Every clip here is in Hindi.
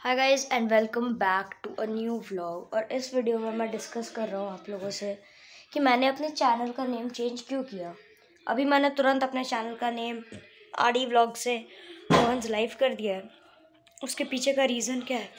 Hi guys and welcome back to a new vlog. और इस वीडियो में मैं डिस्कस कर रहा हूँ आप लोगों से कि मैंने अपने चैनल का नेम चेंज क्यों किया। अभी मैंने तुरंत अपने चैनल का नेम आरडी व्लॉग से रोहन्स लाइफ कर दिया है। उसके पीछे का रीज़न क्या है,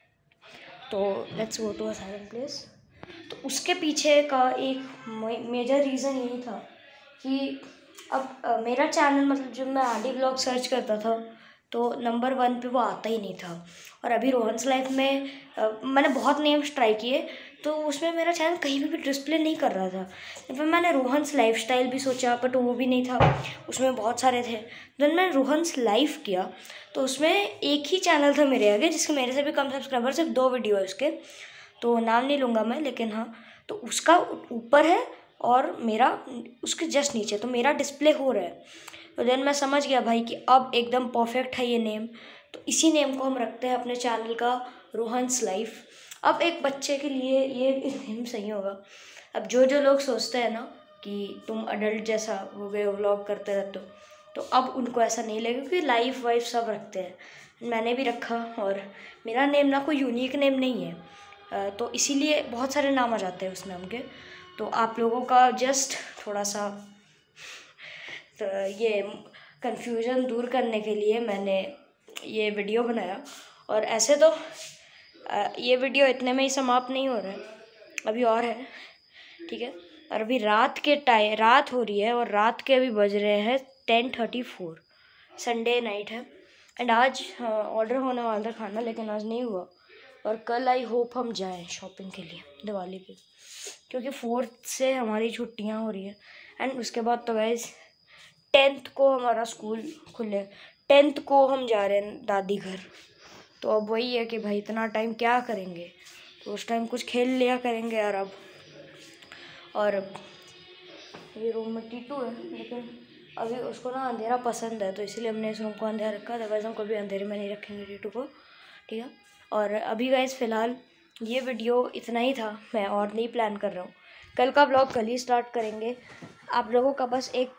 तो let's go to a silent place. तो उसके पीछे का एक मेजर रीज़न यही था कि अब मेरा चैनल मतलब जब मैं आरडी व्लॉग सर्च करता था तो नंबर 1 पे वो आता ही नहीं था। और अभी रोहन्स लाइफ में मैंने बहुत नेम्स ट्राई किए तो उसमें मेरा चैनल कहीं भी डिस्प्ले नहीं कर रहा था। फिर मैंने रोहन्स लाइफस्टाइल भी सोचा बट वो भी नहीं था, उसमें बहुत सारे थे। देन मैंने रोहन्स लाइफ किया तो उसमें एक ही चैनल था मेरे आगे जिसके मेरे से भी कम सब्सक्राइबर, सिर्फ 2 वीडियो है उसके, तो नाम नहीं लूँगा मैं, लेकिन हाँ तो उसका ऊपर है और मेरा उसके जस्ट नीचे, तो मेरा डिस्प्ले हो रहा है। तो देन मैं समझ गया भाई कि अब एकदम परफेक्ट है ये नेम, तो इसी नेम को हम रखते हैं अपने चैनल का, रोहन्स लाइफ। अब एक बच्चे के लिए ये नेम सही होगा। अब जो जो लोग सोचते हैं ना कि तुम अडल्ट जैसा हो गए हो, व्लॉग करते रहते हो, तो अब उनको ऐसा नहीं लगेगा क्योंकि लाइफ वाइफ सब रखते हैं। मैंने भी रखा और मेरा नेम ना कोई यूनिक नेम नहीं है, तो इसीलिए बहुत सारे नाम आ जाते हैं उस नाम के। तो आप लोगों का जस्ट थोड़ा सा तो ये कन्फ्यूज़न दूर करने के लिए मैंने ये वीडियो बनाया। और ऐसे तो ये वीडियो इतने में ही समाप्त नहीं हो रहा है, अभी और है, ठीक है। और अभी रात हो रही है और रात के अभी बज रहे हैं 10:34, संडे नाइट है। एंड आज ऑर्डर होने वाला था खाना, लेकिन आज नहीं हुआ। और कल आई होप हम जाएं शॉपिंग के लिए दिवाली पे, क्योंकि 4th से हमारी छुट्टियां हो रही है। एंड उसके बाद तो गाइस 10th को हमारा स्कूल खुले, 10th को हम जा रहे हैं दादी घर। तो अब वही है कि भाई इतना टाइम क्या करेंगे, तो उस टाइम कुछ खेल लिया करेंगे यार अब। और ये रूम में टीटू है, लेकिन अभी उसको ना अंधेरा पसंद है, तो इसलिए हमने इस रूम को अंधेरा रखा। अदरवाइज़ हम कभी अंधेरे में नहीं रखेंगे टीटू को, ठीक है। और अभी गाइस फ़िलहाल ये वीडियो इतना ही था, मैं और नहीं प्लान कर रहा हूँ। कल का ब्लॉग कल ही स्टार्ट करेंगे। आप लोगों का बस एक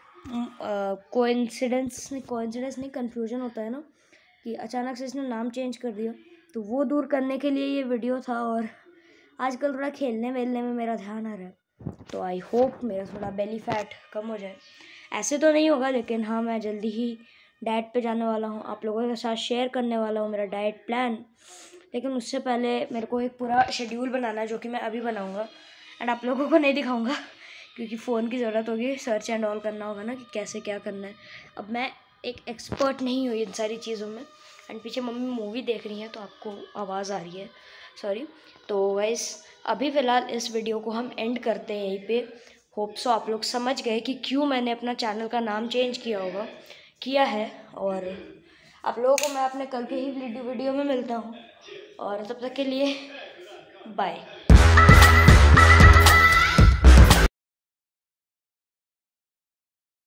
कोइंसिडेंस नहीं कन्फ्यूजन होता है ना कि अचानक से इसने नाम चेंज कर दिया, तो वो दूर करने के लिए ये वीडियो था। और आजकल थोड़ा खेलने वेलने में मेरा ध्यान आ रहा है, तो आई होप मेरा थोड़ा बेली फैट कम हो जाए। ऐसे तो नहीं होगा, लेकिन हाँ मैं जल्दी ही डाइट पे जाने वाला हूँ, आप लोगों के साथ शेयर करने वाला हूँ मेरा डाइट प्लान। लेकिन उससे पहले मेरे को एक पूरा शेड्यूल बनाना है जो कि मैं अभी बनाऊँगा एंड आप लोगों को नहीं दिखाऊँगा क्योंकि फ़ोन की ज़रूरत होगी, सर्च एंड ऑल करना होगा ना कि कैसे क्या करना है। अब मैं एक एक्सपर्ट नहीं हुई इन सारी चीज़ों में। एंड पीछे मम्मी मूवी देख रही है तो आपको आवाज़ आ रही है, सॉरी। तो गाइस अभी फ़िलहाल इस वीडियो को हम एंड करते हैं यहीं पे। होप सो आप लोग समझ गए कि क्यों मैंने अपना चैनल का नाम चेंज किया है। और आप लोगों को मैं अपने कल के ही वीडियो में मिलता हूँ, और तब तक के लिए बाय।